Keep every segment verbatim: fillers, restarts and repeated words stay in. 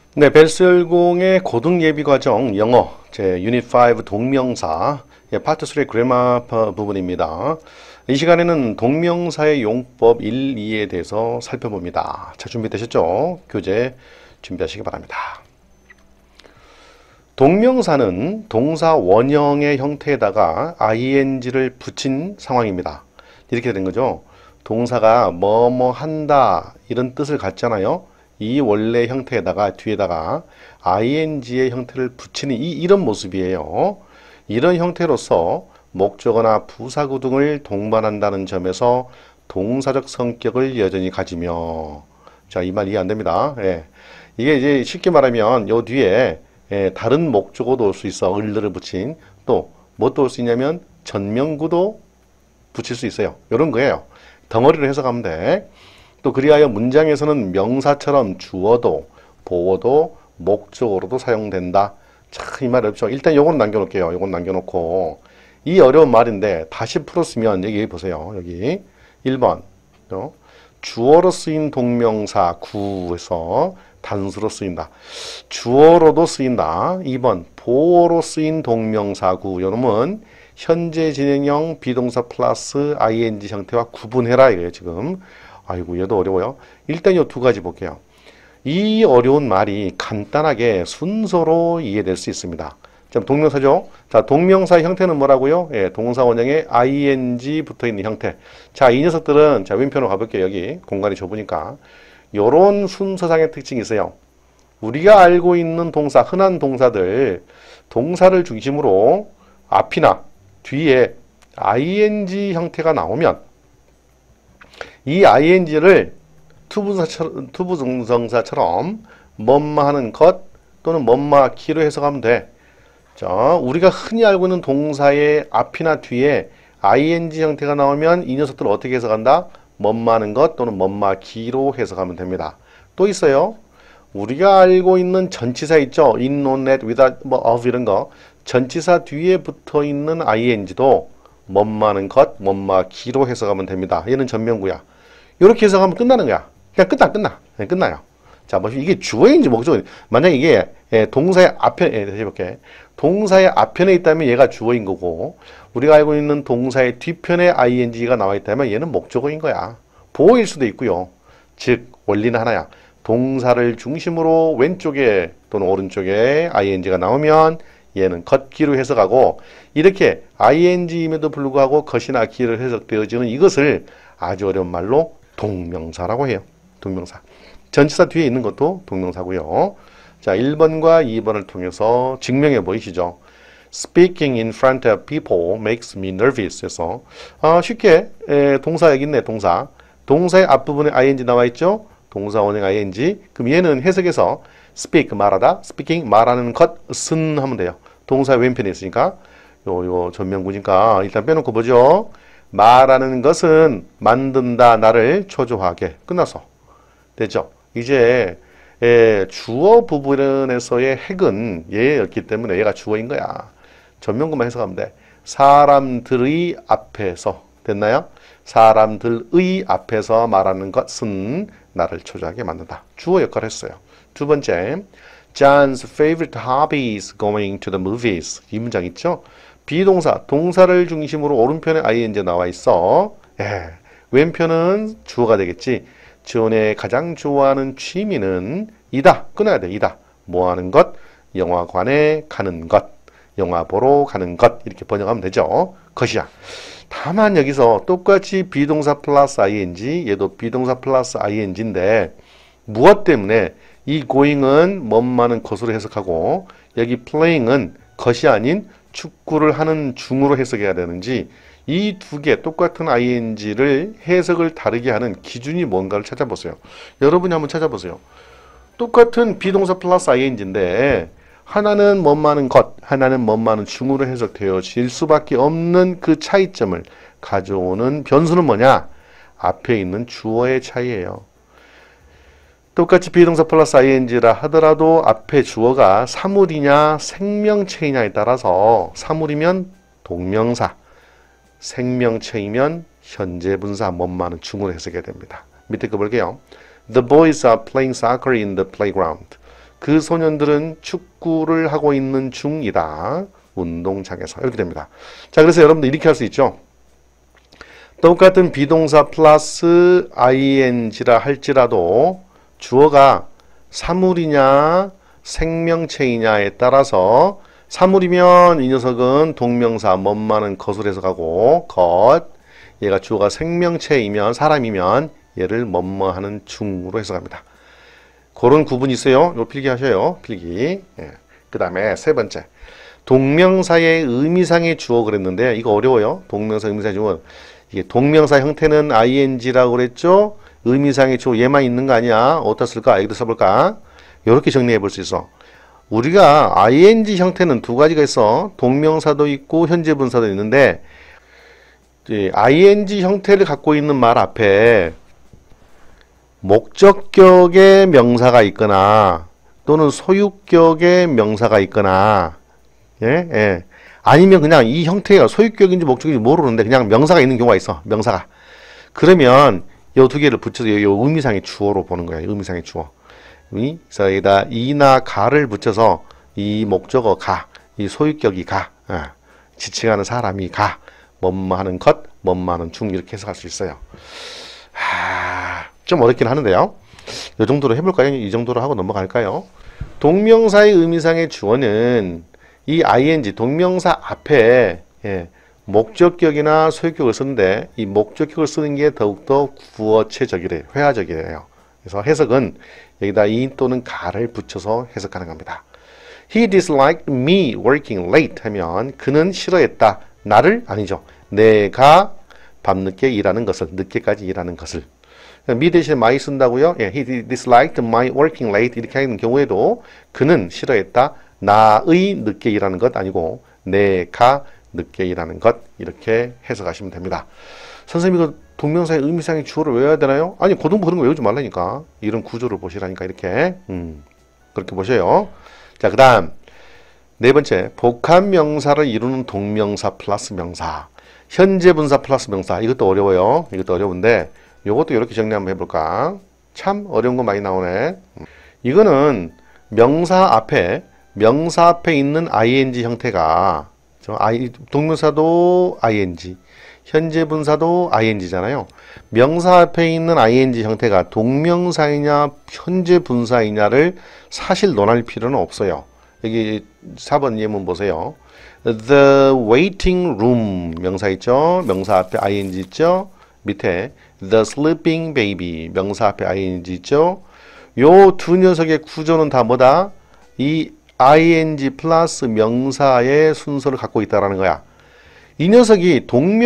네, 벨스열공의 고등 예비 과정 영어 제 유닛 오 동명사 예, 파트 삼 그래마 부분입니다. 이 시간에는 동명사의 용법 일, 이에 대해서 살펴봅니다. 자, 준비되셨죠? 교재 준비하시기 바랍니다. 동명사는 동사 원형의 형태에다가 아이엔지를 붙인 상황입니다. 이렇게 된 거죠. 동사가 뭐뭐 한다 이런 뜻을 갖잖아요. 이 원래 형태에다가 뒤에다가 아이엔지의 형태를 붙이는 이, 이런 모습이에요. 이런 형태로서 목적어나 부사구 등을 동반한다는 점에서 동사적 성격을 여전히 가지며, 자, 이 말 이해 안 됩니다. 예. 이게 이제 쉽게 말하면 요 뒤에 예, 다른 목적어도 올 수 있어. 을를 붙인. 또 뭣도 올 수 있냐면 전명구도 붙일 수 있어요. 이런 거예요. 덩어리로 해석하면 돼. 또 그리하여 문장에서는 명사처럼 주어도 보어도 목적어로도 사용된다. 참 이 말 어렵죠. 일단 요건 남겨놓을게요. 요건 남겨놓고 이 어려운 말인데 다시 풀었으면 여기 보세요. 여기 일 번 어? 주어로 쓰인 동명사 구에서 단수로 쓰인다. 주어로도 쓰인다. 이 번 보어로 쓰인 동명사 구. 요놈은 현재 진행형 비동사 플러스 아이엔지 형태와 구분해라 이거예요. 지금 아이고 얘도 어려워요. 일단 이 두 가지 볼게요. 이 어려운 말이 간단하게 순서로 이해될 수 있습니다. 자, 동명사죠. 자, 동명사 형태는 뭐라고요? 예, 동사 원형에 아이엔지 붙어있는 형태. 자, 이 녀석들은 자, 왼편으로 가볼게요. 여기 공간이 좁으니까 요런 순서상의 특징이 있어요. 우리가 알고 있는 동사, 흔한 동사들 동사를 중심으로 앞이나 뒤에 아이엔지 형태가 나오면 이 아이엔지를 투부정사처럼, 투부정사처럼 뭐뭐 하는 것 또는 뭐뭐 기로 해석하면 돼. 자, 우리가 흔히 알고 있는 동사의 앞이나 뒤에 아이엔지 형태가 나오면 이 녀석들을 어떻게 해석한다? 뭐뭐 하는 것 또는 뭐뭐 기로 해석하면 됩니다. 또 있어요. 우리가 알고 있는 전치사 있죠? in, on, at, without, 뭐, of 이런 거. 전치사 뒤에 붙어 있는 아이엔지도 뭐뭐 하는 것, 뭐뭐 기로 해석하면 됩니다. 얘는 전명구야. 이렇게 해석하면 끝나는 거야. 그냥 끝나, 끝나. 네, 끝나요. 자, 뭐 이게 주어인지 목적어인지. 만약 이게 예, 동사의 앞편에, 예, 다시 해볼게. 동사의 앞편에 있다면 얘가 주어인 거고, 우리가 알고 있는 동사의 뒤편에 아이엔지가 나와 있다면 얘는 목적어인 거야. 보어일 수도 있고요. 즉, 원리는 하나야. 동사를 중심으로 왼쪽에 또는 오른쪽에 아이엔지가 나오면 얘는 겉기로 해석하고, 이렇게 아이엔지임에도 불구하고 겉이나 기로 해석되어지는 이것을 아주 어려운 말로 동명사라고 해요. 동명사. 전치사 뒤에 있는 것도 동명사고요. 자, 일 번과 이 번을 통해서 증명해 보이시죠. Speaking in front of people makes me nervous. 해서 아, 쉽게 에, 동사 여기 있네. 동사. 동사의 앞부분에 아이엔지 나와 있죠. 동사 원형 아이엔지. 그럼 얘는 해석해서 speak 말하다, speaking 말하는 것은 하면 돼요. 동사 왼편에 있으니까 요 요 전명구니까 일단 빼놓고 보죠. 말하는 것은 만든다 나를 초조하게. 끝났어. 됐죠? 이제 예, 주어 부분에서의 핵은 얘였기 때문에 얘가 주어인 거야. 전명구만 해석하면 돼. 사람들의 앞에서. 됐나요? 사람들의 앞에서 말하는 것은 나를 초조하게 만든다. 주어 역할을 했어요. 두 번째, John's favorite hobby is going to the movies. 이 문장 있죠? 비동사, 동사를 중심으로 오른편에 아이엔지 나와 있어. 예, 왼편은 주어가 되겠지. 존의 가장 좋아하는 취미는 이다. 끊어야 돼. 이다. 뭐 하는 것? 영화관에 가는 것. 영화 보러 가는 것. 이렇게 번역하면 되죠. 것이야. 다만 여기서 똑같이 비동사 플러스 아이엔지, 얘도 비동사 플러스 아이엔지인데 무엇 때문에 이 going은 뭐뭐하는 것으로 해석하고 여기 playing은 것이 아닌 축구를 하는 중으로 해석해야 되는지 이 두 개 똑같은 아이엔지를 해석을 다르게 하는 기준이 뭔가를 찾아보세요. 여러분이 한번 찾아보세요. 똑같은 비동사 플러스 아이엔지인데 하나는 뭐뭐하는 것, 하나는 뭐뭐하는 중으로 해석되어질 수밖에 없는 그 차이점을 가져오는 변수는 뭐냐? 앞에 있는 주어의 차이예요. 똑같이 비동사 플러스 아이엔지라 하더라도 앞에 주어가 사물이냐 생명체이냐에 따라서 사물이면 동명사, 생명체이면 현재 분사 뭐뭐하는 중으로 해석해야 됩니다. 밑에 거 볼게요. The boys are playing soccer in the playground. 그 소년들은 축구를 하고 있는 중이다. 운동장에서. 이렇게 됩니다. 자, 그래서 여러분들 이렇게 할 수 있죠. 똑같은 비동사 플러스 아이엔지라 할지라도 주어가 사물이냐 생명체이냐에 따라서 사물이면 이 녀석은 동명사 뭐뭐하는 것을 해석하고 것, 얘가 주어가 생명체이면 사람이면 얘를 뭐뭐하는 중으로 해석합니다. 그런 구분이 있어요. 요 필기 하셔요. 필기. 예. 그 다음에 세 번째. 동명사의 의미상의 주어 그랬는데 이거 어려워요. 동명사 의미상의 주어. 이게 동명사 형태는 아이엔지라고 그랬죠. 의미상의 주어 얘만 있는 거 아니야. 어디다 쓸까? 여기다 써볼까? 이렇게 정리해 볼 수 있어. 우리가 아이엔지 형태는 두 가지가 있어. 동명사도 있고 현재 분사도 있는데 아이엔지 형태를 갖고 있는 말 앞에 목적격의 명사가 있거나 또는 소유격의 명사가 있거나 예? 예. 아니면 그냥 이 형태가 소유격인지 목적인지 모르는데 그냥 명사가 있는 경우가 있어. 명사가. 그러면 이 두 개를 붙여서 이 의미상의 주어로 보는 거야. 의미상의 주어. 그래서 여기다 이나 가를 붙여서 이 목적어 가, 이 소유격이 가, 예. 지칭하는 사람이 가, 뭐뭐 하는 것, 뭐뭐 하는 중 이렇게 해석할 수 있어요. 하... 좀 어렵긴 하는데요. 이 정도로 해볼까요? 이 정도로 하고 넘어갈까요? 동명사의 의미상의 주어는 이 아이엔지 동명사 앞에 예, 목적격이나 소유격을 쓰는데 이 목적격을 쓰는 게 더욱더 구어체적이래요. 회화적이래요. 그래서 해석은 여기다 이 또는 가를 붙여서 해석하는 겁니다. He disliked me working late 하면 그는 싫어했다. 나를 아니죠. 내가 밤늦게 일하는 것을, 늦게까지 일하는 것을. me 대신에 my 쓴다고요? 예, he disliked my working late 이렇게 하는 경우에도 그는 싫어했다. 나의 늦게 일하는 것 아니고 내가 늦게 일하는 것 이렇게 해석하시면 됩니다. 선생님 이거 동명사의 의미상의 주어를 외워야 되나요? 아니 고등부 그런 거 외우지 말라니까. 이런 구조를 보시라니까 이렇게 음, 그렇게 보셔요. 자, 그 다음 네 번째 복합명사를 이루는 동명사 플러스 명사 현재 분사 플러스 명사 이것도 어려워요. 이것도 어려운데 이것도 이렇게 정리 한번 해볼까. 참 어려운 거 많이 나오네. 이거는 명사 앞에 명사 앞에 있는 아이엔지 형태가 동명사도 아이엔지 현재 분사도 아이엔지잖아요. 명사 앞에 있는 아이엔지 형태가 동명사이냐 현재 분사이냐를 사실 논할 필요는 없어요. 여기 사 번 예문 보세요. The waiting room 명사 있죠. 명사 앞에 아이엔지 있죠. 밑에 the sleeping baby 명사 앞에 아이엔지 있죠. 요 두 녀석의 구조는 다 뭐다? 이 아이엔지 플러스 명사의 순서를 갖고 있다라는 거야. 이 녀석이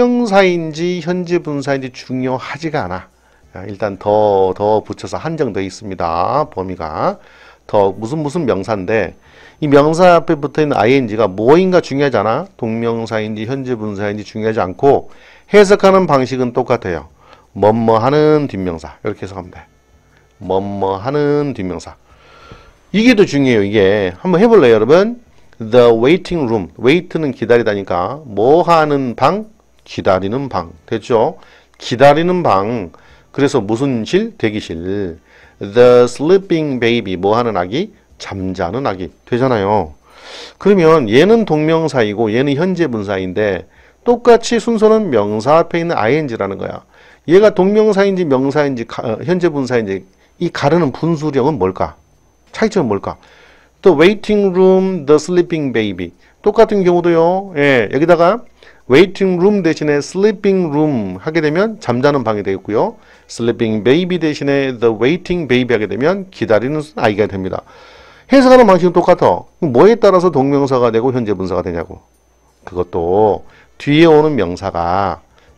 동명사인지 현재 분사인지 중요하지가 않아. 일단 더, 더 붙여서 한정되어 있습니다. 범위가. 더 무슨 무슨 명사인데 이 명사 앞에 붙어있는 아이엔지가 뭐인가 중요하지 않아? 동명사인지 현재 분사인지 중요하지 않고 해석하는 방식은 똑같아요. 뭐뭐 하는 뒷명사 이렇게 해석하면 돼. 뭐뭐 하는 뒷명사. 이게 더 중요해요. 이게 한번 해볼래요 여러분? The waiting room. wait는 기다리다니까 뭐 하는 방? 기다리는 방. 됐죠? 기다리는 방. 그래서 무슨 실? 대기실. The sleeping baby. 뭐 하는 아기? 잠자는 아기. 되잖아요. 그러면 얘는 동명사이고 얘는 현재 분사인데 똑같이 순서는 명사 앞에 있는 아이엔지라는 거야. 얘가 동명사인지 명사인지 가, 현재 분사인지 이 가르는 분수령은 뭘까? 차이점은 뭘까? The waiting room, the sleeping baby. 똑같은 경우도요. 예, 여기다가 waiting room 대신에 sleeping room 하게 되면 잠자는 방이 되겠고요. sleeping baby 대신에 the waiting baby 하게 되면 기다리는 아이가 됩니다. 해석하는 방식은 똑같아. 뭐에 따라서 동명사가 되고 현재 분사가 되냐고. 그것도 뒤에 오는 명사가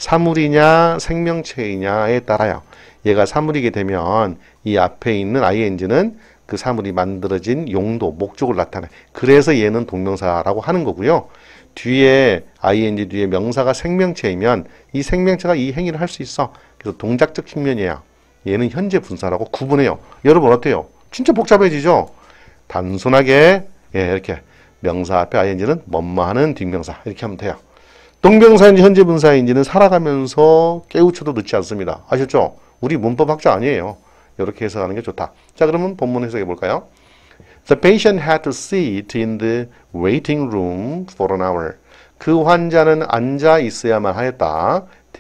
사물이냐 생명체이냐에 따라요. 얘가 사물이게 되면 이 앞에 있는 아이엔지는 그 사물이 만들어진 용도, 목적을 나타내. 그래서 얘는 동명사라고 하는 거고요. 뒤에 아이엔지 뒤에 명사가 생명체이면 이 생명체가 이 행위를 할 수 있어. 그래서 동작적 측면이야. 얘는 현재 분사라고 구분해요. 여러분 어때요? 진짜 복잡해지죠? 단순하게 예, 이렇게 명사 앞에 아이엔지는 뭐뭐하는 뒷명사 이렇게 하면 돼요. 동명사인지 현재 분사인지는 살아가면서 깨우쳐도 늦지 않습니다. 아셨죠? 우리 문법 학자 아니에요. 이렇게 해석하는 게 좋다. 자, 그러면 본문 해석해 볼까요? The patient had to sit in the waiting room for an hour. 그 환자는 앉아 있어야만 하였다.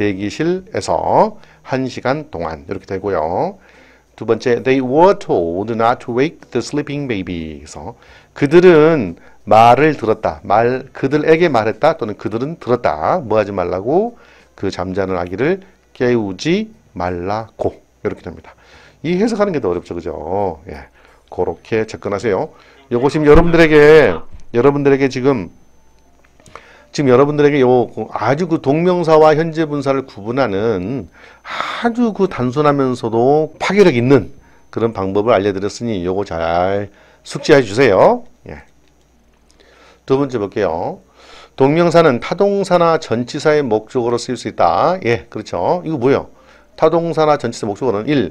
대기실에서 한 시간 동안 이렇게 되고요. 두 번째, they were told not to wake the sleeping baby. 그래서 그들은 말을 들었다. 말 그들에게 말했다 또는 그들은 들었다. 뭐 하지 말라고? 그 잠자는 아기를 깨우지 말라고. 이렇게 됩니다. 이 해석하는 게 더 어렵죠, 그죠? 예, 그렇게 접근하세요. 요거 지금 여러분들에게 여러분들에게 지금 지금 여러분들에게 요 아주 그 동명사와 현재 분사를 구분하는 아주 그 단순하면서도 파괴력 있는 그런 방법을 알려드렸으니 요거 잘 숙지해 주세요. 예. 두 번째 볼게요. 동명사는 타동사나 전치사의 목적어로 쓰일 수 있다. 예, 그렇죠. 이거 뭐예요? 타동사나 전치사 목적어는 일.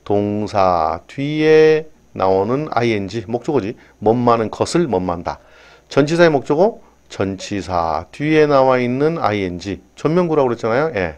동사 뒤에 나오는 아이엔지 목적어지. 뭐뭐하는 것을 뭐뭐한다. 전치사의 목적어 전치사 뒤에 나와 있는 아이엔지 전면구라고 그랬잖아요. 예.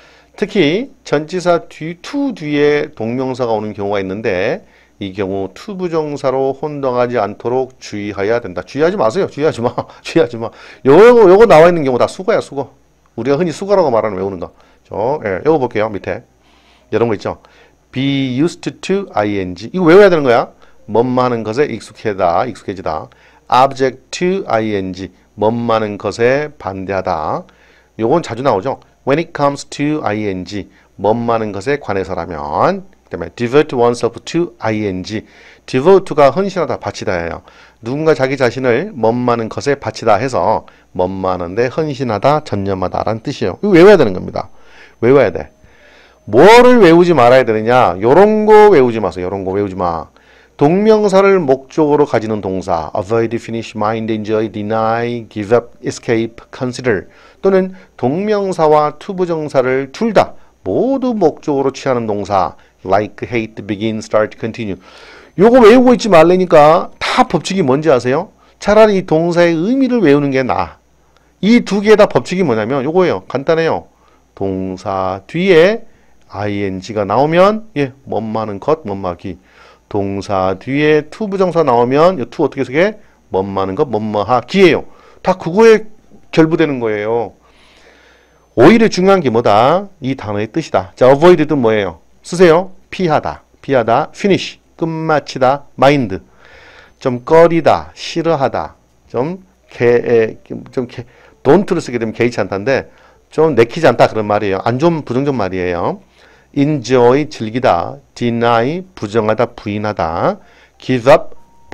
특히 전치사 뒤, to 뒤에 동명사가 오는 경우가 있는데 이 경우 to 부정사로 혼동하지 않도록 주의해야 된다. 주의하지 마세요. 주의하지 마. 주의하지 마. 요거 요거 나와 있는 경우 다 수거야, 수거. 우리가 흔히 수거라고 말하는 외우는 거. 저, 예, 요거 볼게요. 밑에. 이런 거 있죠. be used to ing. 이거 외워야 되는 거야. 뭐뭐하는 것에 익숙해다, 익숙해지다. object to ing. 뭐뭐하는 것에 반대하다. 요건 자주 나오죠. when it comes to ing. 뭐뭐하는 것에 관해서라면. 그 다음에 devote oneself to ing. devote가 헌신하다, 바치다예요. 누군가 자기 자신을 뭐뭐하는 것에 바치다 해서 뭐뭐하는데 헌신하다, 전념하다 라는 뜻이에요. 이거 외워야 되는 겁니다. 외워야 돼. 뭐를 외우지 말아야 되느냐? 요런 거 외우지 마세요. 요런 거 외우지 마. 동명사를 목적으로 가지는 동사 avoid, finish, mind, enjoy, deny, give up, escape, consider 또는 동명사와 투부정사를 둘 다 모두 목적으로 취하는 동사 like, hate, begin, start, continue 요거 외우고 있지 말라니까 다 법칙이 뭔지 아세요? 차라리 이 동사의 의미를 외우는 게 나아. 이 두 개의 다 법칙이 뭐냐면 요거예요. 간단해요. 동사 뒤에 ing가 나오면 예, 뭐뭐하는 것, 뭐뭐하기 동사 뒤에 to 부정사 나오면 이 to 어떻게 쓰게? 뭐뭐하는 것, 뭐뭐하기예요. 다 그거에 결부되는 거예요. 오히려 중요한 게 뭐다? 이 단어의 뜻이다. 자, avoid도 뭐예요? 쓰세요. 피하다, 피하다, finish, 끝마치다, mind, 좀 꺼리다, 싫어하다, 좀 개, 좀 개, don't를 쓰게 되면 개의치 않다인데 좀 내키지 않다 그런 말이에요. 안 좋은 부정적 말이에요. enjoy, 즐기다, deny, 부정하다, 부인하다, give up,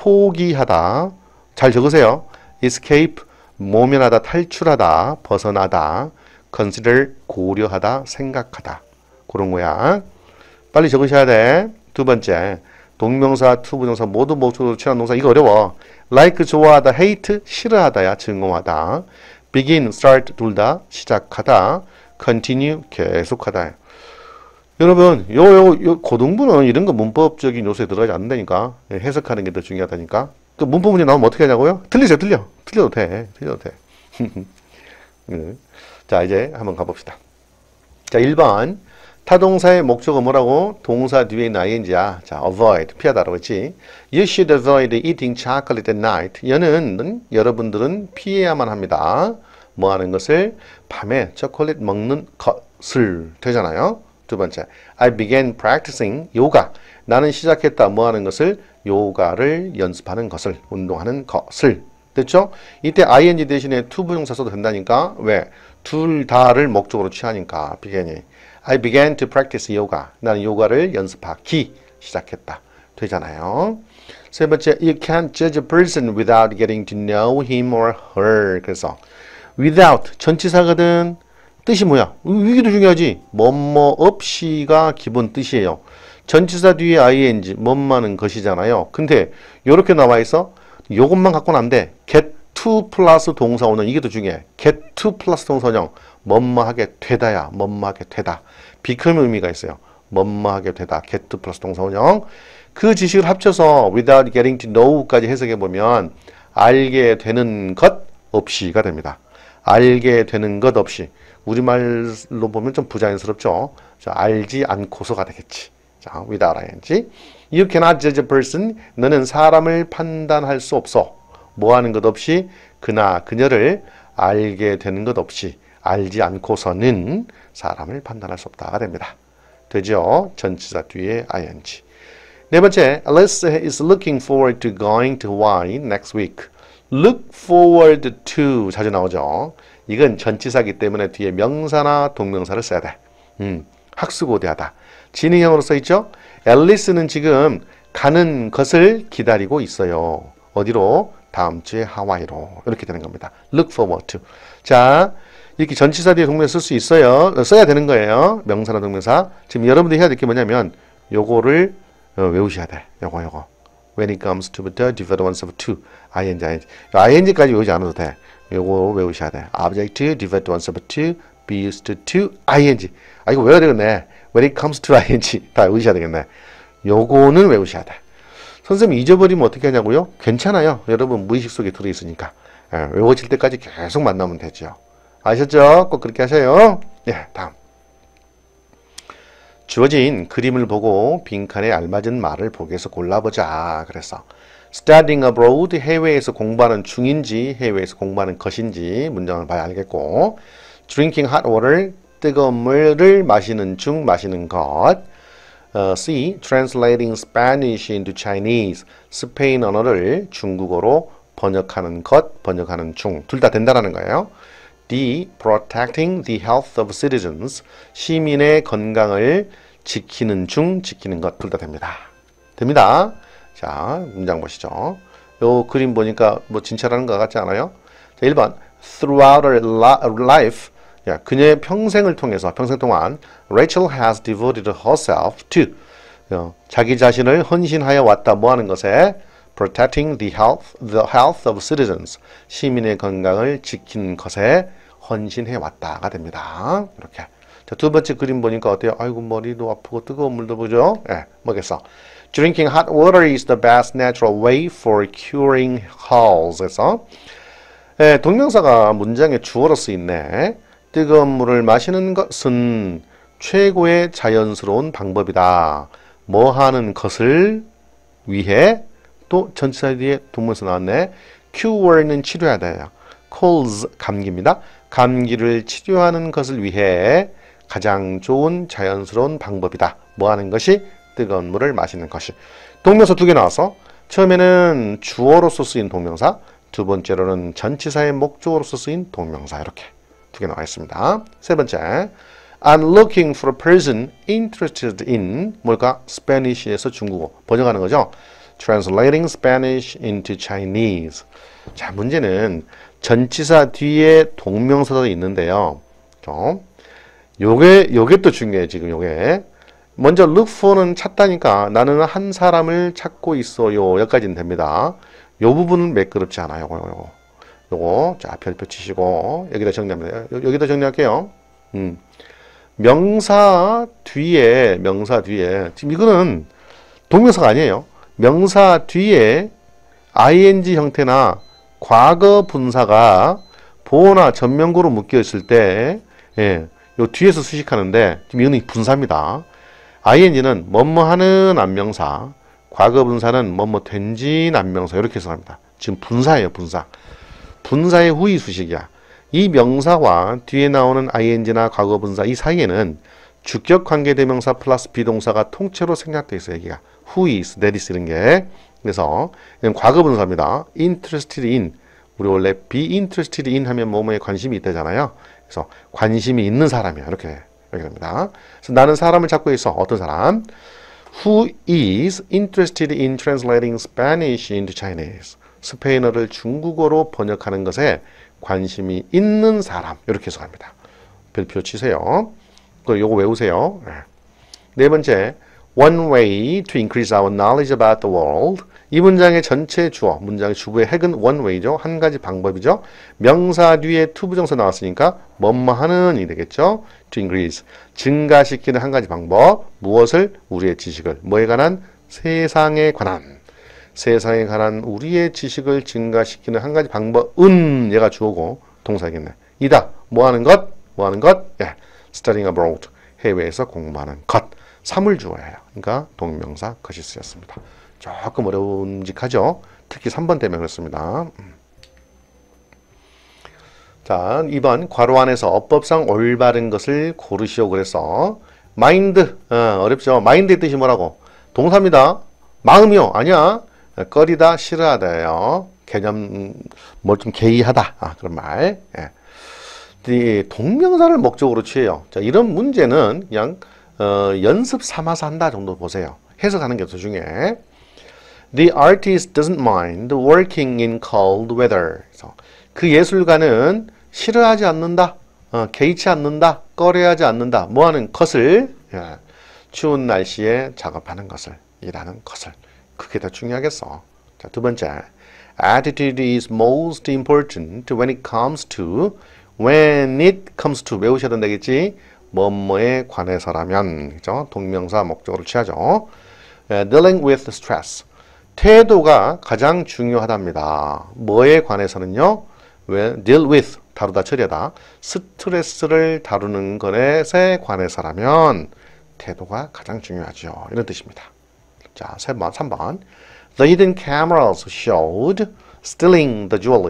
포기하다. 잘 적으세요. escape, 모면하다, 탈출하다, 벗어나다, consider, 고려하다, 생각하다. 그런 거야. 빨리 적으셔야 돼. 두 번째, 동명사, 투부정사 모두 목적으로 취하는 동사. 이거 어려워. like, 좋아하다, hate, 싫어하다야, 증오하다. begin, start, 둘 다, 시작하다. continue, 계속하다. 여러분, 요, 요, 요, 고등부는 이런 거 문법적인 요소에 들어가지 않는다니까. 해석하는 게 더 중요하다니까. 그 문법 문제 나오면 어떻게 하냐고요? 틀리세요, 틀려. 틀려도 돼. 틀려도 돼. 자, 이제 한번 가봅시다. 자, 일 번. 타동사의 목적어 뭐라고? 동사 뒤에 있는 ing야. 자, avoid, 피하다라고 했지. You should avoid eating chocolate at night. 여는, 여러분들은 피해야만 합니다. 뭐 하는 것을? 밤에 초콜릿 먹는 것을. 되잖아요. 두 번째, I began practicing yoga. 나는 시작했다. 뭐 하는 것을? 요가를 연습하는 것을, 운동하는 것을. 됐죠? 이때 ing 대신에 to 부정사 써도 된다니까. 왜? 둘 다를 목적으로 취하니까. began이. I began to practice yoga. 나는 요가를 연습하기 시작했다. 되잖아요. 세 번째, you can't judge a person without getting to know him or her. 그래서 without 전치사거든. 뜻이 뭐야? 이게도 중요하지. 뭐뭐 없이가 기본 뜻이에요. 전치사 뒤에 ing, 뭐뭐하는 것이잖아요. 근데 이렇게 나와 있어. 요것만 갖고는 안 돼. get to 플러스 동사원은 이게 더 중요해. get to 플러스 동사원형. 뭐뭐하게 되다야. 뭐뭐하게 되다. become 의미가 있어요. 뭐뭐하게 되다. get to 플러스 동사원형. 그 지식을 합쳐서 without getting to know까지 해석해 보면 알게 되는 것 없이가 됩니다. 알게 되는 것 없이. 우리말로 보면 좀 부자연스럽죠. 자, 알지 않고서가 되겠지. 자, 자, without ing. You cannot judge a person. 너는 사람을 판단할 수 없어. 뭐 하는 것 없이 그나 그녀를 알게 되는 것 없이 알지 않고서는 사람을 판단할 수 없다가 됩니다. 되죠? 전치사 뒤에 ing. 네 번째, Alice is looking forward to going to Hawaii next week. Look forward to 자주 나오죠. 이건 전치사기 때문에 뒤에 명사나 동명사를 써야 돼. 음, 학수고대하다. 진행형으로 써있죠? 앨리스는 지금 가는 것을 기다리고 있어요. 어디로? 다음 주에 하와이로. 이렇게 되는 겁니다. Look forward to. 자, 이렇게 전치사 뒤에 동명사 쓸 수 있어요. 써야 되는 거예요. 명사나 동명사. 지금 여러분들이 해야 될 게 뭐냐면 요거를 어, 외우셔야 돼. 요거 요거. When it comes to the deferred ones of to. ing, ing. ing까지 외우지 않아도 돼. 요거 외우셔야 돼. Object, deferred ones of to, be used to, to, ing. 아, 이거 외워야 되겠네. When it comes to ing. 다 외우셔야 되겠네. 요거는 외우셔야 돼. 선생님 잊어버리면 어떻게 하냐고요? 괜찮아요. 여러분 무의식 속에 들어있으니까. 예, 외워질 때까지 계속 만나면 되죠. 아셨죠? 꼭 그렇게 하셔요. 예, 다음. 주어진 그림을 보고 빈칸에 알맞은 말을 보기에서 골라보자. 그래서 studying abroad, 해외에서 공부하는 중인지 해외에서 공부하는 것인지 문장을 봐야 알겠고, drinking hot water, 뜨거운 물을 마시는 중, 마시는 것. 어, C. Translating Spanish into Chinese, 스페인 언어를 중국어로 번역하는 것, 번역하는 중. 둘 다 된다라는 거예요. D. Protecting the health of citizens, 시민의 건강을 지키는 중, 지키는 것. 둘 다 됩니다. 됩니다. 자, 문장 보시죠. 요 그림 보니까 뭐 진짜라는 것 같지 않아요? 자, 일 번. Throughout her life, 야, 그녀의 평생을 통해서, 평생 동안 Rachel has devoted herself to, 어, 자기 자신을 헌신하여 왔다. 뭐 하는 것에? Protecting the health, the health of citizens, 시민의 건강을 지키는 것에 헌신해 왔다가 됩니다. 이렇게. 자, 두 번째 그림 보니까 어때요? 아이고, 머리도 아프고 뜨거운 물도 보죠? 예, 네, 뭐겠어? Drinking hot water is the best natural way for curing colds. 그래서 예, 동명사가 문장에 주어로 쓰있네. 뜨거운 물을 마시는 것은 최고의 자연스러운 방법이다. 뭐 하는 것을 위해? 또 전치사 뒤에 동명사 나왔네. cure는 치료하다예요. colds, 감기입니다. 감기를 치료하는 것을 위해 가장 좋은 자연스러운 방법이다. 뭐 하는 것이? 뜨거운 물을 마시는 것이. 동명사 두 개 나와서 처음에는 주어로서 쓰인 동명사, 두 번째로는 전치사의 목적어로서 쓰인 동명사. 이렇게 두 개 나와 있습니다. 세 번째, I'm looking for a person interested in, 뭘까? Spanish에서 중국어 번역하는 거죠. Translating Spanish into Chinese. 자, 문제는 전치사 뒤에 동명사도 있는데요. 좀 요게 요게 또 중요해. 지금 요게 먼저 look for는 찾다니까 나는 한 사람을 찾고 있어요. 여기까지는 됩니다. 요 부분은 매끄럽지 않아요. 요거 요거 요거 자, 별표 치시고 여기다 정리합니다. 여기다 정리할게요. 음. 명사 뒤에 명사 뒤에 지금 이거는 동명사가 아니에요. 명사 뒤에 ing 형태나 과거 분사가 보어나 전면구로 묶여 있을 때, 예, 요 뒤에서 수식하는데 지금 이거는 분사입니다. ing는 뭐뭐 하는 안명사, 과거 분사는 뭐뭐 된진 안명사 이렇게 해석합니다. 지금 분사예요, 분사. 분사의 후이 수식이야. 이 명사와 뒤에 나오는 ing나 과거 분사 이 사이에는 주격 관계대명사 플러스 비동사가 통째로 생략되어 있어요. 여기가 who is, that is 이런 게. 그래서 이건 과거 분사입니다. interested in, 우리 원래 be interested in 하면 뭐뭐에 관심이 있다잖아요. 그래서 관심이 있는 사람이야. 이렇게 이렇게 됩니다. 그래서 나는 사람을 찾고 있어. 어떤 사람? Who is interested in translating Spanish into Chinese? 스페인어를 중국어로 번역하는 것에 관심이 있는 사람. 이렇게 해석합니다. 별표 치세요. 그 요거 외우세요. 네 번째, one way to increase our knowledge about the world. 이 문장의 전체 주어, 문장의 주부의 핵은 one way죠. 한 가지 방법이죠. 명사 뒤에 to 부정사 나왔으니까 뭐뭐 하는이 되겠죠. to increase, 증가시키는 한 가지 방법. 무엇을? 우리의 지식을. 뭐에 관한? 세상에 관한. 세상에 관한 우리의 지식을 증가시키는 한 가지 방법은, 얘가 주어고 동사겠네. 이다. 뭐 하는 것? 뭐 하는 것? 예. studying abroad. 해외에서 공부하는 것. 삼을 주어야 해요. 그러니까 동명사 것이 쓰였습니다. 조금 어려움직하죠. 특히 삼 번 때문에 그렇습니다. 자, 이 번 괄호 안에서 어법상 올바른 것을 고르시오 그래서 마인드 어, 어렵죠. 마인드의 뜻이 뭐라고? 동사입니다. 마음이요. 아니야. 꺼리다, 싫어하다예요. 개념 뭘 좀 개의하다. 아, 그런 말. 예. 이 동명사를 목적으로 취해요. 자, 이런 문제는 그냥 어, 연습 삼아서 한다 정도 보세요. 해석하는 게 더 중요해. The artist doesn't mind working in cold weather. 그래서 그 예술가는 싫어하지 않는다, 어, 개의치 않는다, 꺼려하지 않는다. 뭐하는 것을 예, 추운 날씨에 작업하는 것을, 일하는 것을. 그게 더 중요하겠어. 자, 두 번째, attitude is most important when it comes to, when it comes to 외우셔야 된다겠지. 뭐뭐에 관해서라면, 그죠? 동명사 목적으로 취하죠. 예, dealing with stress. 태도가 가장 중요하답니다. 뭐에 관해서는요? 왜 deal with 다루다 처리하다 스트레스를 다루는 것에 관해서라면 태도가 가장 중요하죠. 이런 뜻입니다. 자, 삼 번, 삼 번. The hidden cameras showed stealing the jewelry.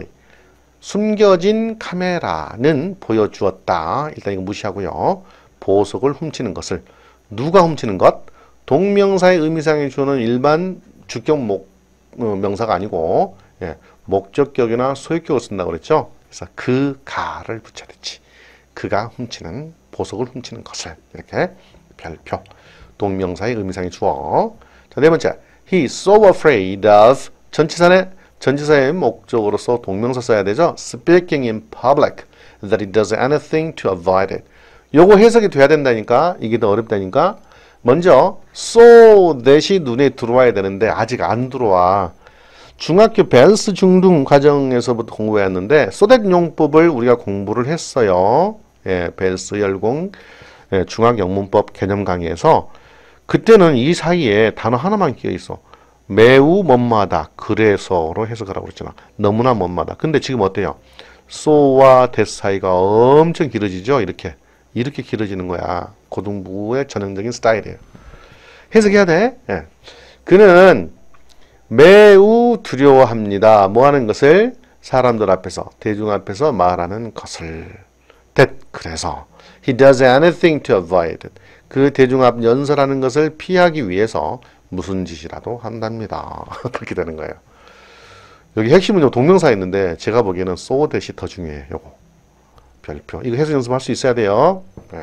숨겨진 카메라는 보여주었다. 일단 이거 무시하고요. 보석을 훔치는 것을. 누가 훔치는 것? 동명사의 의미상에 주는 일반 주격 목, 어, 명사가 아니고 예, 목적격이나 소유격을 쓴다고 그랬죠. 그래서 그가를 붙여야 되지. 그가 훔치는, 보석을 훔치는 것을. 이렇게 별표. 동명사의 의미상의 주어. 자, 네 번째. He is so afraid of 전치사의, 전치사의 목적으로서 동명사 써야 되죠. Speaking in public that he does anything to avoid it. 요거 해석이 돼야 된다니까. 이게 더 어렵다니까. 먼저 so that이 눈에 들어와야 되는데 아직 안 들어와. 중학교 벨스 중등 과정에서부터 공부했는데 so that 용법을 우리가 공부를 했어요. 예, 벨스 열공 예, 중학영문법 개념 강의에서 그때는 이 사이에 단어 하나만 끼어 있어. 매우 뭐뭐하다. 그래서로 해석하라고 그랬잖아. 너무나 뭐뭐하다. 근데 지금 어때요? so와 that 사이가 엄청 길어지죠. 이렇게. 이렇게 길어지는 거야. 고등부의 전형적인 스타일이에요. 해석해야 돼. 예. 그는 매우 두려워합니다. 뭐 하는 것을? 사람들 앞에서, 대중 앞에서 말하는 것을. that, 그래서. He does anything to avoid it. 그 대중 앞 연설하는 것을 피하기 위해서 무슨 짓이라도 한답니다. 그렇게 되는 거예요. 여기 핵심은 동명사 있는데 제가 보기에는 so that이 더 중요해요. 요거. 별표. 이거 해석 연습할 수 있어야 돼요. 네.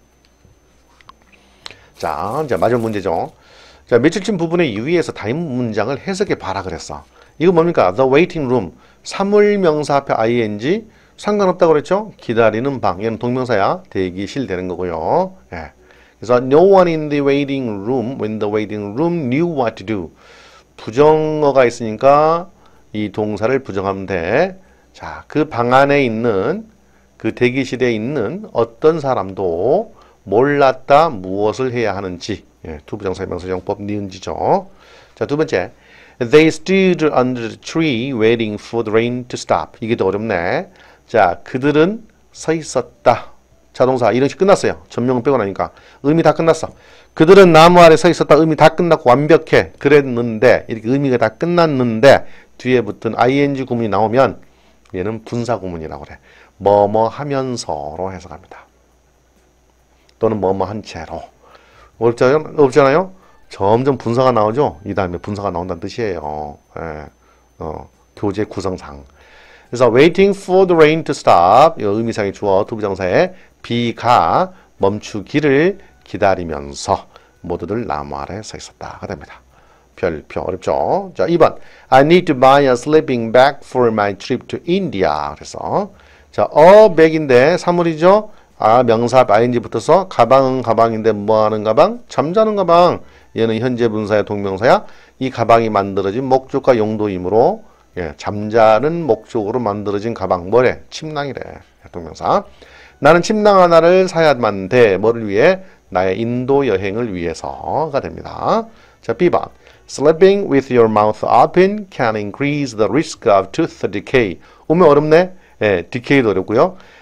자, 이제 마지막 문제죠. 자, 며칠쯤 부분에 유의해서 다음 문장을 해석해 봐라 그랬어. 이거 뭡니까? The waiting room. 사물 명사 앞에 ing 상관없다고 그랬죠? 기다리는 방. 얘는 동명사야. 대기실 되는 거고요. 예. 그래서 no one in the waiting room when the waiting room knew what to do. 부정어가 있으니까 이 동사를 부정하면 돼. 자, 그 방 안에 있는 그 대기실에 있는 어떤 사람도 몰랐다 무엇을 해야 하는지. 예, 투부정사의 명사정법 니은지죠. 자, 두 번째. They stood under the tree waiting for the rain to stop. 이게 더 어렵네. 자, 그들은 서 있었다. 자동사 이런 식 끝났어요. 전명은 빼고 나니까. 의미 다 끝났어. 그들은 나무 아래 서 있었다. 의미 다 끝났고 완벽해. 그랬는데 이렇게 의미가 다 끝났는데 뒤에 붙은 ing 구문이 나오면 얘는 분사 구문이라고 그래. 뭐뭐 하면서로 해석합니다. 또는 뭐뭐 한 채로. 없잖아요? 없잖아요? 점점 분사가 나오죠? 이 다음에 분사가 나온다는 뜻이에요. 예. 어, 교재 구성상. 그래서 waiting for the rain to stop. 이 의미상의 주어 투부정사에 비가 멈추기를 기다리면서 모두들 나무 아래 서 있었다가 됩니다. 별표 어렵죠? 자, 이 번. I need to buy a sleeping bag for my trip to India. 그래서 자, a bag인데 사물이죠? 아, 명사 ing 붙어서 가방은 가방인데 뭐 하는 가방? 잠자는 가방. 얘는 현재 분사야 동명사야. 이 가방이 만들어진 목적과 용도이므로 예, 잠자는 목적으로 만들어진 가방. 뭐래? 침낭이래. 동명사. 나는 침낭 하나를 사야만 돼. 뭐를 위해? 나의 인도 여행을 위해서가 됩니다. 자, 비 번. Sleeping with your mouth open can increase the risk of tooth decay. 오면 어렵네? 예, decay도 어렵고요.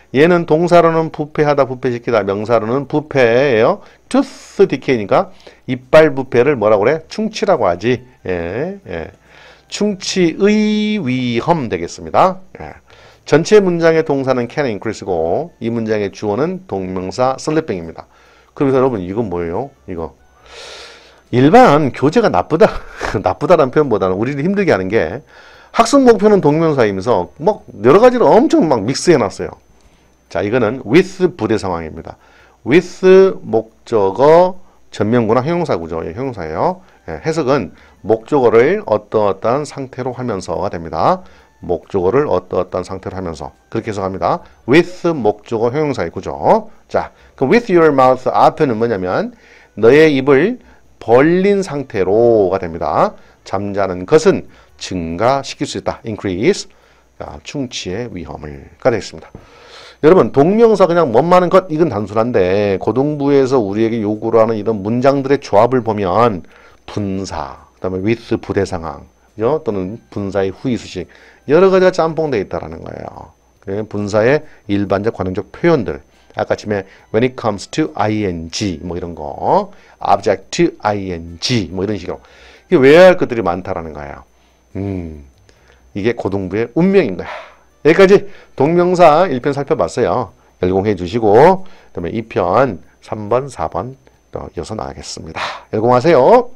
얘는 동사로는 부패하다, 부패시키다, 명사로는 부패예요. tooth decay니까 이빨 부패를 뭐라고 그래? 충치라고 하지. 예, 예. 충치의 위험 되겠습니다. 예. 전체 문장의 동사는 can increase고 이 문장의 주어는 동명사 sleeping입니다. 그래서 여러분 이건 뭐예요? 이거 일반 교재가 나쁘다 나쁘다라는 표현보다는 우리를 힘들게 하는 게 학습 목표는 동명사이면서 막 여러 가지를 엄청 막 믹스해 놨어요. 자, 이거는 with 부대 상황입니다. with 목적어 전면구나 형용사구죠. 예, 형용사예요. 예, 해석은 목적어를 어떠어떠한 상태로 하면서가 됩니다. 목적어를 어떠어떠한 상태로 하면서 그렇게 해석합니다. with 목적어 형용사의 구조. 자, 그럼 with your mouth 앞에는 뭐냐면 너의 입을 벌린 상태로가 됩니다. 잠자는 것은 증가시킬 수 있다. increase. 자, 충치의 위험을가 되겠습니다. 여러분 동명사 그냥 멋많은 것 이건 단순한데 고등부에서 우리에게 요구를 하는 이런 문장들의 조합을 보면 분사, 그 다음에 with 부대상황 또는 분사의 후이수식 여러 가지가 짬뽕되어 있다는 거예요. 분사의 일반적 관용적 표현들 아까 처음에 when it comes to ing 뭐 이런 거 object to ing 뭐 이런 식으로 이게 외워야 할 것들이 많다라는 거예요. 음, 이게 고등부의 운명인 거야. 여기까지 동명사 일 편 살펴봤어요. 열공해 주시고 그다음에 이 편 삼 번, 사 번 또 이어서 나가겠습니다. 열공하세요.